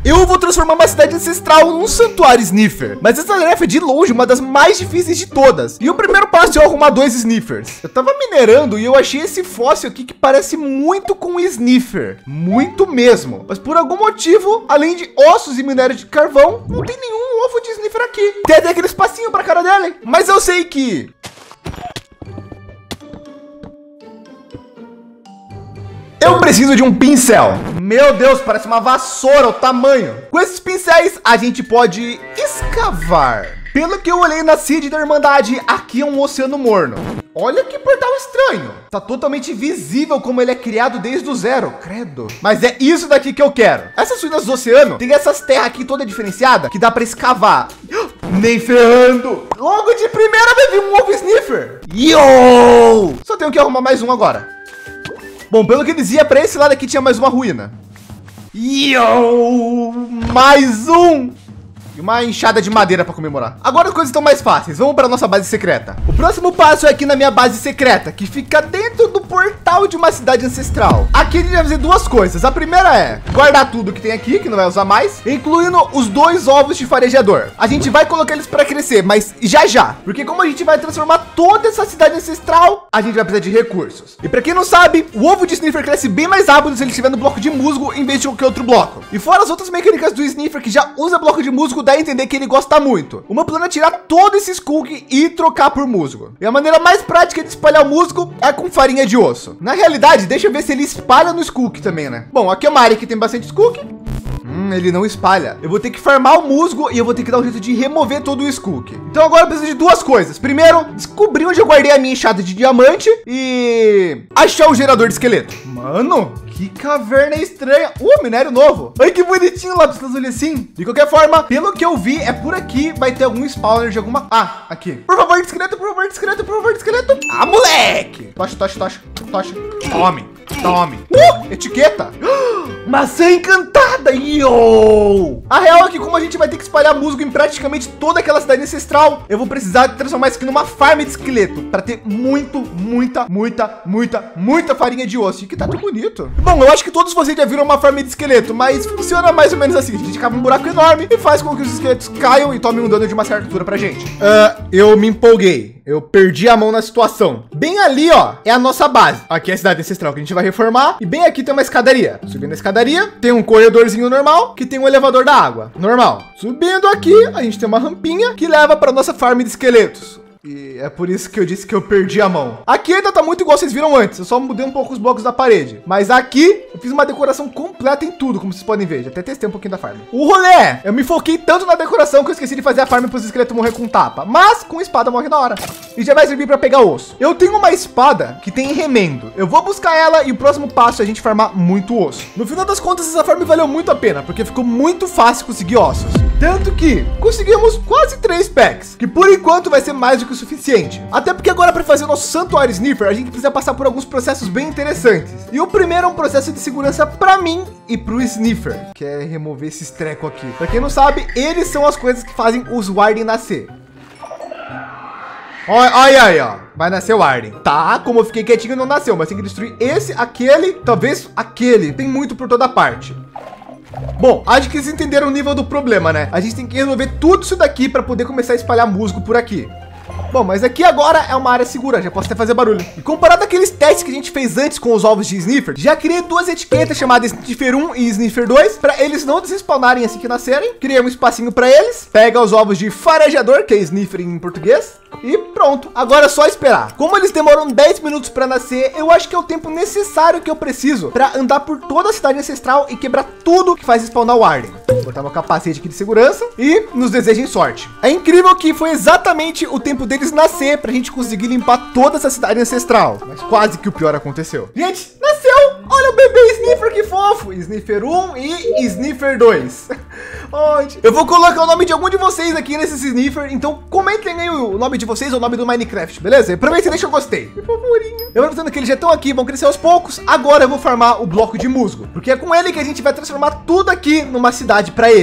Eu vou transformar uma cidade ancestral num santuário Sniffer. Mas essa tarefa é de longe uma das mais difíceis de todas. E o primeiro passo é eu arrumar 2 Sniffers. Eu tava minerando e eu achei esse fóssil aqui que parece muito com um Sniffer. Muito mesmo. Mas por algum motivo, além de ossos e minério de carvão, não tem nenhum ovo de Sniffer aqui. Tem até aquele espacinho pra cara dele. Mas eu sei que... eu preciso de um pincel. Meu Deus, parece uma vassoura o tamanho. Com esses pincéis, a gente pode escavar. Pelo que eu olhei na Seed da Irmandade, aqui é um oceano morno. Olha que portal estranho. Tá totalmente visível como ele é criado desde o zero. Credo. Mas é isso daqui que eu quero. Essas ruínas do oceano tem essas terras aqui toda diferenciada que dá para escavar. Nem ferrando. Logo de primeira vai vir um ovo Sniffer. Yo! Só tenho que arrumar mais um agora. Bom, pelo que dizia, para esse lado aqui tinha mais uma ruína. Yo! Mais um! E uma enxada de madeira para comemorar. Agora as coisas estão mais fáceis. Vamos para nossa base secreta. O próximo passo é aqui na minha base secreta, que fica dentro do portal de uma cidade ancestral. Aqui a gente vai fazer 2 coisas. A primeira é guardar tudo que tem aqui, que não vai usar mais, incluindo os 2 ovos de farejador. A gente vai colocar eles para crescer, mas já. Porque como a gente vai transformar toda essa cidade ancestral, a gente vai precisar de recursos. E para quem não sabe, o ovo de Sniffer cresce bem mais rápido se ele estiver no bloco de musgo em vez de qualquer outro bloco. E fora as outras mecânicas do Sniffer que já usa bloco de musgo, dá a entender que ele gosta muito. O meu plano é tirar todo esse skunk e trocar por musgo. E a maneira mais prática de espalhar o musgo é com farinha de osso. Na realidade, deixa eu ver se ele espalha no skunk também, né? Bom, aqui é uma área que tem bastante skunk. Ele não espalha. Eu vou ter que farmar o musgo e eu vou ter que dar um jeito de remover todo o skunk. Então agora eu preciso de 2 coisas. Primeiro, descobrir onde eu guardei a minha enxada de diamante e achar o gerador de esqueleto. Mano, que caverna estranha. Minério novo. Ai, que bonitinho lá dos olhos assim. De qualquer forma, pelo que eu vi, é por aqui vai ter algum spawner de alguma... Ah, aqui. Por favor, de esqueleto, por favor, de esqueleto, por favor, de esqueleto. Ah, moleque. Tocha. Tome. Etiqueta. Maçã encantada. Yo! A real é que como a gente vai ter que espalhar musgo em praticamente toda aquela cidade ancestral, eu vou precisar transformar isso aqui numa farm de esqueleto para ter muita farinha de osso. E que tá tão bonito. Bom, eu acho que todos vocês já viram uma farm de esqueleto, mas funciona mais ou menos assim. A gente cava um buraco enorme e faz com que os esqueletos caiam e tomem um dano de uma certa altura pra gente. Eu me empolguei. Eu perdi a mão na situação. Bem ali, ó, é a nossa base. Aqui é a cidade ancestral que a gente vai reformar. E bem aqui tem uma escadaria. Subindo a escadaria, tem um corredorzinho normal que tem um elevador da água. Normal. Subindo aqui, a gente tem uma rampinha que leva para nossa farm de esqueletos. E é por isso que eu disse que eu perdi a mão. Aqui ainda tá muito igual vocês viram antes. Eu só mudei um pouco os blocos da parede. Mas aqui eu fiz uma decoração completa em tudo, como vocês podem ver. Já até testei um pouquinho da farm. O rolê, eu me foquei tanto na decoração que eu esqueci de fazer a farm para os esqueletos morrer com tapa. Mas com espada morre na hora. E já vai servir para pegar osso. Eu tenho uma espada que tem remendo. Eu vou buscar ela e o próximo passo é a gente farmar muito osso. No final das contas, essa farm valeu muito a pena, porque ficou muito fácil conseguir ossos. Tanto que conseguimos quase 3 packs, que por enquanto vai ser mais do que o suficiente. Até porque agora para fazer o nosso santuário Sniffer, a gente precisa passar por alguns processos bem interessantes. E o primeiro é um processo de segurança para mim e para o Sniffer, que é remover esses trecos aqui. Para quem não sabe, eles são as coisas que fazem os Warden nascer. Olha aí, ó. Vai nascer o Warden. Tá, como eu fiquei quietinho, não nasceu, mas tem que destruir esse, aquele, talvez aquele. Tem muito por toda parte. Bom, acho que vocês entenderam o nível do problema, né? A gente tem que resolver tudo isso daqui para poder começar a espalhar musgo por aqui. Bom, mas aqui agora é uma área segura, já posso até fazer barulho. E comparado àqueles testes que a gente fez antes com os ovos de Sniffer, já criei 2 etiquetas chamadas Sniffer 1 e Sniffer 2, para eles não desrespawnarem assim que nascerem. Criei um espacinho para eles, pega os ovos de farejador, que é Sniffer em português, e pronto. Agora é só esperar. Como eles demoram 10 minutos para nascer, eu acho que é o tempo necessário que eu preciso para andar por toda a cidade ancestral e quebrar tudo que faz spawnar o Warden. Vou botar meu capacete aqui de segurança e nos desejem sorte. É incrível que foi exatamente o tempo deles nascer para a gente conseguir limpar toda essa cidade ancestral. Mas quase que o pior aconteceu. Gente, nasceu! Olha o bebê Sniffer, que fofo! Sniffer 1 e Sniffer 2. Eu vou colocar o nome de algum de vocês aqui nesse Sniffer, então comentem aí o nome de vocês ou o nome do Minecraft, beleza? Aproveita e deixa eu gostei. Que fofurinho. Eu vou notando que eles já estão aqui, vão crescer aos poucos. Agora eu vou farmar o bloco de musgo, porque é com ele que a gente vai transformar tudo aqui numa cidade para eles.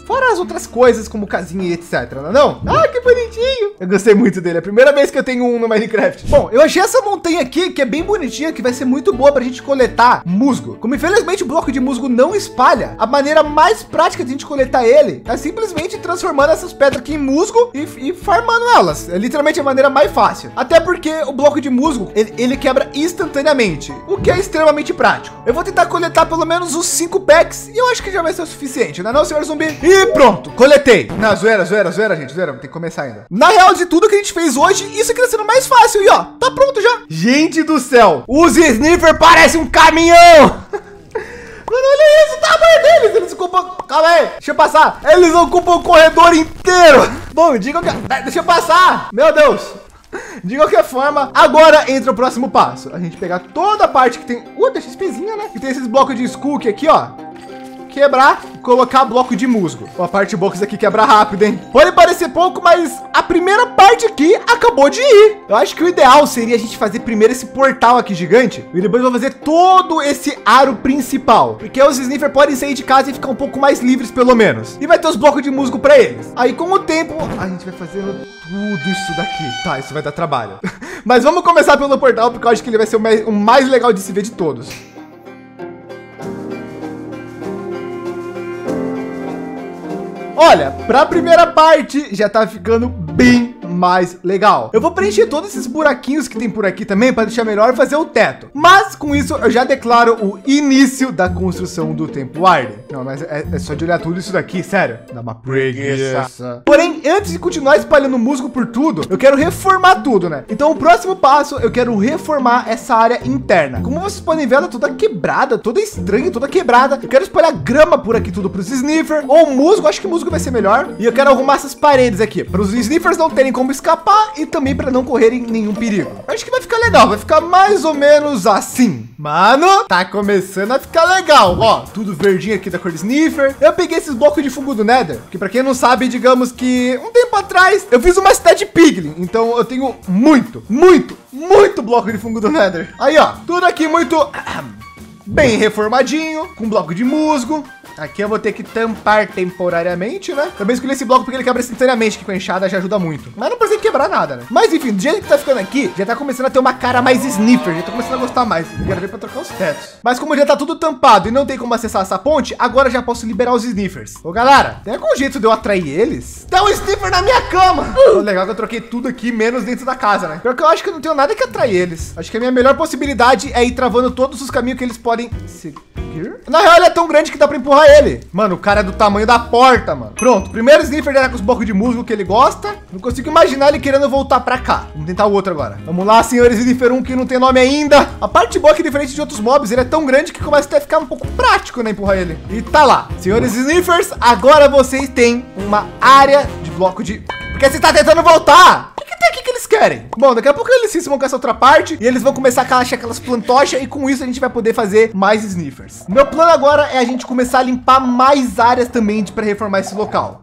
Fora as outras coisas, como casinha e etc, não? Ah, que bonitinho. Eu gostei muito dele. É a primeira vez que eu tenho um no Minecraft. Bom, eu achei essa montanha aqui, que é bem bonitinha, que vai ser muito boa pra gente coletar musgo. Como infelizmente o bloco de musgo não espalha, a maneira mais prática de a gente coletar ele é simplesmente transformando essas pedras aqui em musgo e farmando elas. É literalmente a maneira mais fácil. Até porque o bloco de musgo, ele quebra instantaneamente, o que é extremamente prático. Eu vou tentar coletar pelo menos os 5 packs e eu acho que já vai ser o suficiente, não é não, senhor zumbi? E pronto, coletei. Não, zoeira, gente, zoeira, tem que começar ainda. Na real de tudo que a gente fez hoje, isso aqui tá sendo mais fácil e ó, tá pronto já. Gente do céu, os sniffer parecem um caminhão. Mano, olha isso, o tamanho deles, eles ocupam... Calma aí, deixa eu passar. Eles ocupam o corredor inteiro. Bom, diga que... Deixa eu passar, meu Deus. De qualquer forma, agora entra o próximo passo. A gente pegar toda a parte que tem... tem XPzinha, né? Que tem esses blocos de Skook aqui, ó. Quebrar e colocar bloco de musgo. A parte box aqui quebra rápido, hein? Pode parecer pouco, mas a primeira parte aqui acabou de ir. Eu acho que o ideal seria a gente fazer primeiro esse portal aqui gigante e depois eu vou fazer todo esse aro principal, porque os sniffer podem sair de casa e ficar um pouco mais livres pelo menos. E vai ter os blocos de musgo para eles. Aí com o tempo a gente vai fazendo tudo isso daqui. Tá, isso vai dar trabalho. Mas vamos começar pelo portal, porque eu acho que ele vai ser o mais legal de se ver de todos. Olha, para a primeira parte já tá ficando bem mais legal. Eu vou preencher todos esses buraquinhos que tem por aqui também para deixar melhor fazer o teto. Mas com isso eu já declaro o início da construção do Templo Arden. Não, mas é só de olhar tudo isso daqui, sério. Dá uma preguiça. Porém, antes de continuar espalhando musgo por tudo, eu quero reformar tudo, né? Então o próximo passo, eu quero reformar essa área interna. Como vocês podem ver, ela é toda quebrada, toda estranha, toda quebrada. Eu quero espalhar grama por aqui tudo para os sniffer ou musgo. Acho que musgo vai ser melhor. E eu quero arrumar essas paredes aqui para os sniffers não terem como escapar e também para não correrem nenhum perigo. Acho que vai ficar legal, vai ficar mais ou menos assim. Mano, tá começando a ficar legal. Ó, tudo verdinho aqui da cor de sniffer. Eu peguei esses blocos de fungo do Nether, que para quem não sabe, digamos que um tempo atrás eu fiz uma cidade piglin, então eu tenho muito bloco de fungo do Nether. Aí, ó, tudo aqui muito bem reformadinho, com bloco de musgo. Aqui eu vou ter que tampar temporariamente, né? Também escolhi esse bloco porque ele quebra instantaneamente, que com a enxada já ajuda muito. Mas não precisa quebrar nada, né? Mas enfim, do jeito que tá ficando aqui, já tá começando a ter uma cara mais sniffer. Já tô começando a gostar mais. Quero ver pra trocar os tetos. Mas como já tá tudo tampado e não tem como acessar essa ponte, agora já posso liberar os sniffers. Ô galera, tem algum jeito de eu atrair eles? Tem um sniffer na minha cama! Legal que eu troquei tudo aqui, menos dentro da casa, né? Pior que eu acho que eu não tenho nada que atrair eles. Acho que a minha melhor possibilidade é ir travando todos os caminhos que eles podem seguir. Na real, ele é tão grande que dá pra empurrar ele. Mano, o cara é do tamanho da porta, mano. Pronto, primeiro sniffer dele com os blocos de musgo que ele gosta. Não consigo imaginar ele querendo voltar pra cá. Vamos tentar o outro agora. Vamos lá, senhores sniffer 1 que não tem nome ainda. A parte boa é que, diferente de outros mobs, ele é tão grande que começa até a ficar um pouco prático, né, empurrar ele. E tá lá. Senhores sniffers, agora vocês têm uma área de bloco de... Porque você tá tentando voltar. O que tem aqui que eles querem? Bom, daqui a pouco eles se cismam com essa outra parte e eles vão começar a achar aquelas plantochas e com isso a gente vai poder fazer mais sniffers. Meu plano agora é a gente começar a limpar mais áreas também para reformar esse local.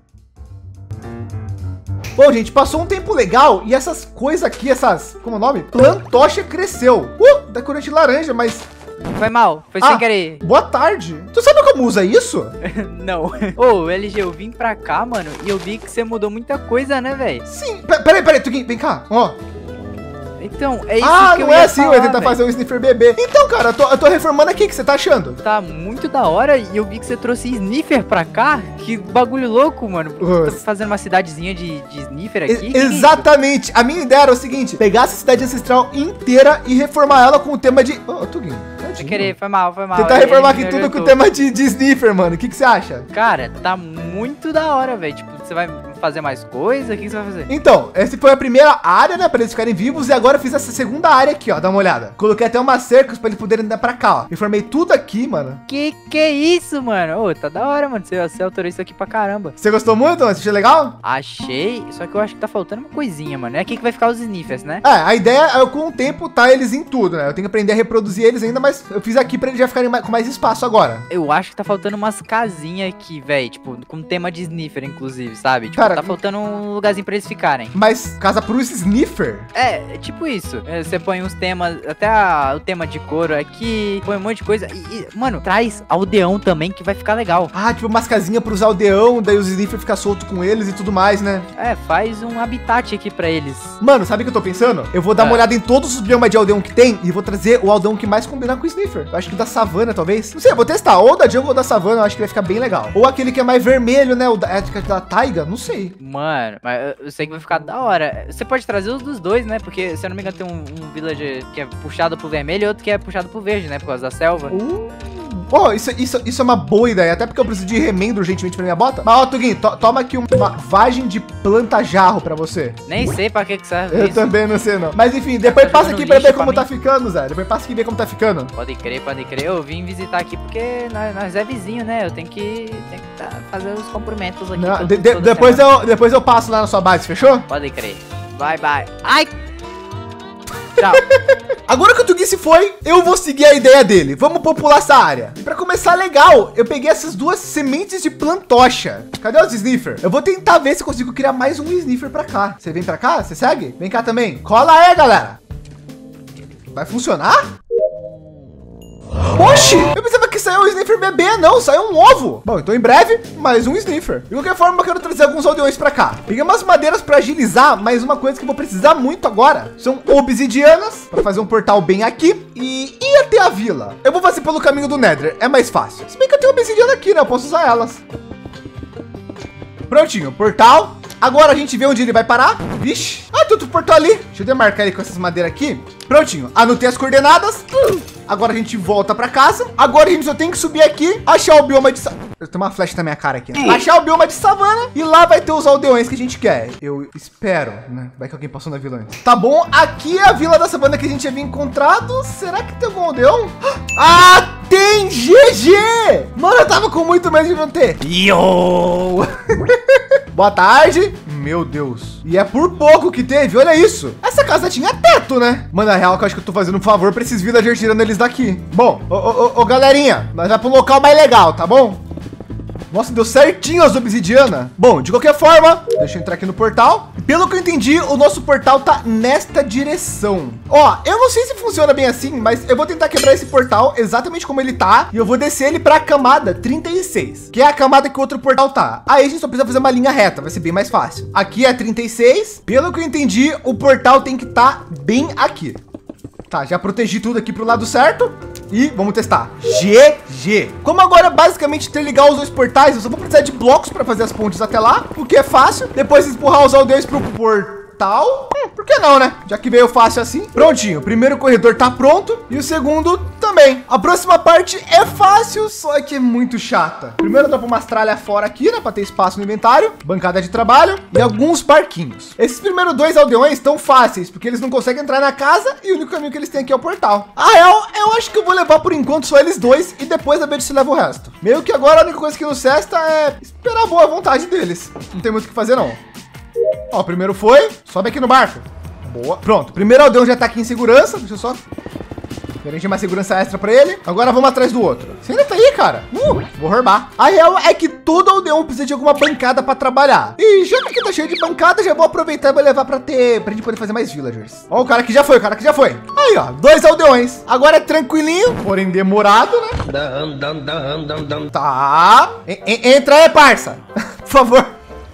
Bom, gente, passou um tempo legal e essas coisas aqui, como é o nome? Plantocha cresceu. Da cor de laranja, mas... Foi mal, foi sem querer. Boa tarde. Tu sabe como usa isso? Não. Ô, LG, eu vim pra cá, mano, e eu vi que você mudou muita coisa, né, velho? Sim. Peraí, Tuguinho, vem cá. Ó. Então, é isso que eu não ia é assim, falar, eu ia tentar fazer um sniffer bebê. Então, cara, eu tô reformando aqui, o que você tá achando? Tá muito da hora e eu vi que você trouxe sniffer pra cá. Que bagulho louco, mano. Tô fazendo uma cidadezinha de sniffer aqui. Exatamente. A minha ideia era o seguinte, pegar essa cidade ancestral inteira e reformar ela com o tema de... Tuguinho. Sem querer, foi mal. Tentar reformar aqui tudo com o tema de sniffer, mano. O que você acha? Cara, tá muito da hora, velho. Tipo, você vai fazer mais coisa? O que você vai fazer? Então, essa foi a primeira área, né? Pra eles ficarem vivos. E agora eu fiz essa segunda área aqui, ó. Dá uma olhada. Coloquei até umas cercas pra eles poderem andar pra cá, ó. Reformei tudo aqui, mano. Que é isso, mano? Ô, tá da hora, mano. Você autorou isso aqui pra caramba. Você gostou muito? Você achou legal? Achei. Só que eu acho que tá faltando uma coisinha, mano. É aqui que vai ficar os sniffers, né? A ideia é com o tempo tá eles em tudo, né? Eu tenho que aprender a reproduzir eles ainda, mas eu fiz aqui pra eles já ficarem com mais espaço agora. Eu acho que tá faltando umas casinhas aqui, velho. Tipo, com tema de sniffer, inclusive, sabe? Tipo, Tá faltando um lugarzinho pra eles ficarem. Mas casa pro Sniffer? É tipo isso. Você põe uns temas, até o tema de couro aqui, põe um monte de coisa. Mano, traz aldeão também, que vai ficar legal. Ah, tipo umas casinhas pros aldeão, daí os Sniffer ficam soltos com eles e tudo mais, né? Faz um habitat aqui pra eles. Mano, sabe o que eu tô pensando? Eu vou dar uma olhada em todos os biomas de aldeão que tem e vou trazer o aldeão que mais combinar com o Sniffer. Eu acho que da savana, talvez. Não sei, eu vou testar. Ou da jungle ou da savana, eu acho que vai ficar bem legal. Ou aquele que é mais vermelho, né? O da taiga, não sei. Mano, mas eu sei que vai ficar da hora. Você pode trazer os dos dois, né? Porque, se eu não me engano, tem um villager que é puxado pro vermelho e outro que é puxado pro verde, né? Por causa da selva. Pô, isso é uma boa ideia. Até porque eu preciso de remendo urgentemente pra minha bota. Mas, ó, Tuguinho, toma aqui uma vagem de planta-jarro pra você. Nem sei pra que serve Eu isso. também não sei, não. Mas, enfim, depois passa aqui pra ver como tá ficando, Zé. Depois passa aqui e ver como tá ficando. Pode crer, pode crer. Eu vim visitar aqui porque nós é vizinho, né? Eu tenho que fazer os cumprimentos aqui. Não, depois eu passo lá na sua base, fechou? Pode crer. Bye, bye. Ai! Tchau. Agora que o Tugui se foi, eu vou seguir a ideia dele. Vamos popular essa área. E pra começar legal, eu peguei essas duas sementes de plantocha. Cadê os Sniffer? Eu vou tentar ver se eu consigo criar mais um Sniffer pra cá. Você vem pra cá? Você segue? Vem cá também. Cola aí, galera. Vai funcionar? Oxi, eu pensava que saiu um Sniffer bebê, não, saiu um ovo. Bom, então em breve, mais um Sniffer. De qualquer forma, eu quero trazer alguns aldeões pra cá. Peguei umas madeiras pra agilizar, mas uma coisa que eu vou precisar muito agora são obsidianas, pra fazer um portal bem aqui e ir até a vila. Eu vou fazer pelo caminho do Nether, é mais fácil. Se bem que eu tenho obsidiana aqui, né, eu posso usar elas. Prontinho, portal. Agora a gente vê onde ele vai parar. Vixe, tem outro portal ali. Deixa eu demarcar ele com essas madeiras aqui. Prontinho, anotei as coordenadas. Agora a gente volta para casa. Agora a gente só tem que subir aqui, achar o bioma de savana. Eu tenho uma flecha na minha cara aqui, né? Achar o bioma de savana e lá vai ter os aldeões que a gente quer. Eu espero, né? Vai que alguém passou na vila antes. Tá bom, aqui é a vila da savana que a gente havia encontrado. Será que tem algum aldeão? Ah, tem GG! Mano, eu tava com muito medo de não ter. Yo! Boa tarde. Meu Deus. E é por pouco que teve, olha isso. Essa casa tinha teto, né? Mano, na real, que eu acho que eu tô fazendo um favor pra esses villagers tirando eles daqui. Bom, ô, galerinha, nós vamos pro local mais legal, tá bom? Nossa, deu certinho as obsidianas. Bom, de qualquer forma, deixa eu entrar aqui no portal. Pelo que eu entendi, o nosso portal tá nesta direção. Ó, eu não sei se funciona bem assim, mas eu vou tentar quebrar esse portal exatamente como ele tá. E eu vou descer ele pra camada 36, que é a camada que o outro portal tá. Aí a gente só precisa fazer uma linha reta, vai ser bem mais fácil. Aqui é 36. Pelo que eu entendi, o portal tem que estar bem aqui. Tá, já protegi tudo aqui pro lado certo. E vamos testar. GG. Como agora é basicamente interligar os dois portais, eu só vou precisar de blocos para fazer as pontes até lá, o que é fácil. Depois empurrar os aldeões pro portal. Por que não, né? Já que veio fácil assim. Prontinho. O primeiro corredor tá pronto e o segundo também. A próxima parte é fácil, só que é muito chata. Primeiro dá pra umas tralhas fora aqui, né? Pra ter espaço no inventário, bancada de trabalho e alguns barquinhos. Esses primeiros dois aldeões estão fáceis, porque eles não conseguem entrar na casa e o único caminho que eles têm aqui é o portal. A real, eu acho que eu vou levar por enquanto só eles dois e depois a gente se leva o resto. Meio que agora a única coisa que nos resta é esperar a boa vontade deles. Não tem muito o que fazer, não. Ó, o primeiro foi. Sobe aqui no barco. Boa. Pronto. Primeiro aldeão já tá aqui em segurança. Deixa eu só garantir uma segurança extra pra ele. Agora vamos atrás do outro. Você ainda tá aí, cara? Vou roubar. A real é que todo aldeão precisa de alguma bancada pra trabalhar. E já que tá cheio de bancada, já vou aproveitar e vou levar pra gente poder fazer mais villagers. Ó, o cara que já foi, Aí, ó, 2 aldeões. Agora é tranquilinho, porém demorado, né? Tá. Entra aí, parça. Por favor.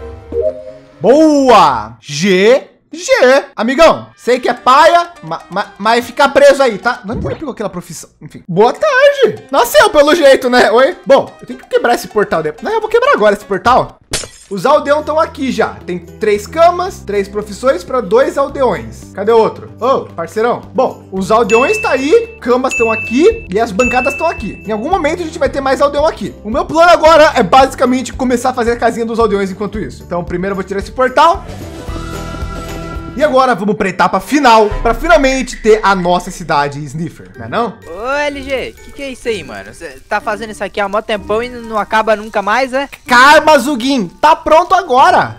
Boa! GG! Amigão, sei que é paia, mas ficar preso aí, tá? Não pegou aquela profissão, enfim. Boa tarde! Nasceu pelo jeito, né? Oi? Bom, eu tenho que quebrar esse portal. Não, eu vou quebrar agora esse portal. Os aldeões estão aqui já. Tem 3 camas, 3 profissões para 2 aldeões. Cadê o outro? Ô, parceirão. Bom, os aldeões tá aí, camas estão aqui e as bancadas estão aqui. Em algum momento a gente vai ter mais aldeão aqui. O meu plano agora é basicamente começar a fazer a casinha dos aldeões enquanto isso. Então, primeiro eu vou tirar esse portal. E agora vamos pra etapa final, para finalmente ter a nossa cidade Sniffer, não é não? Ô, LG, que é isso aí, mano? Você tá fazendo isso aqui há mó tempão e não acaba nunca mais, é? Calma, Zugin, tá pronto agora.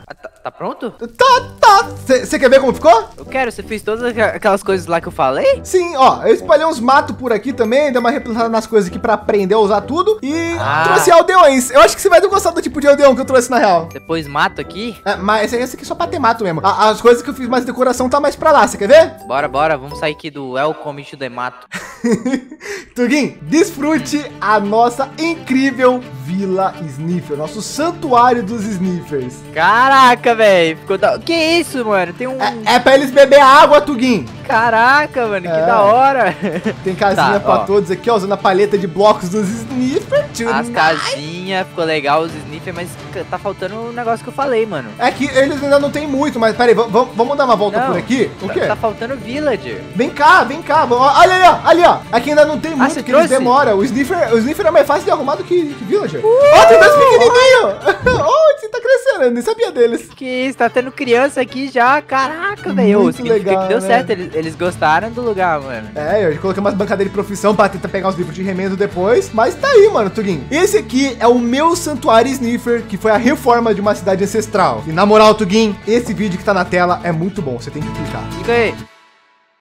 Tá pronto? Tá. Você quer ver como ficou? Eu quero, você fez todas aquelas coisas lá que eu falei? Sim, ó, eu espalhei uns matos por aqui também, dei uma replantada nas coisas aqui pra aprender a usar tudo e trouxe aldeões. Eu acho que você vai gostar do tipo de aldeão que eu trouxe na real. Depois mato aqui? Mas esse aqui é só pra ter mato mesmo. As coisas que eu fiz mais decoração tá mais pra lá, você quer ver? Bora, vamos sair aqui do Welcome to the Mato. Tuguin, desfrute a nossa incrível Vila Sniffer, nosso santuário dos Sniffers. Caraca, velho, ficou da... Que isso, mano? Tem um... É pra eles beber água, Tuguin. Caraca, mano, que da hora. Tem casinha pra todos aqui, ó, usando a paleta de blocos dos Sniffer. As casinhas, ficou legal, os Sniffer, mas tá faltando um negócio que eu falei, mano. É que eles ainda não tem muito, mas peraí, vamos dar uma volta por aqui? O quê? Tá faltando villager. Vem cá. Olha ali, ó. Aqui ainda não tem muito, porque eles demoram. O Sniffer é mais fácil de arrumar do que villager. Ó, tem dois pequenininhos. Oh, você tá crescendo, eu nem sabia deles. Que isso, tá tendo criança aqui já, caraca, velho. Muito legal, que deu né? certo, eles gostaram do lugar, mano. Eu coloquei umas bancadeiras de profissão pra tentar pegar os livros de remendo depois, mas tá aí, mano, Tuguin. Esse aqui é o meu santuário Sniffer, que foi a reforma de uma cidade ancestral. E na moral, Tuguin, esse vídeo que tá na tela é muito bom, você tem que clicar. Fica aí.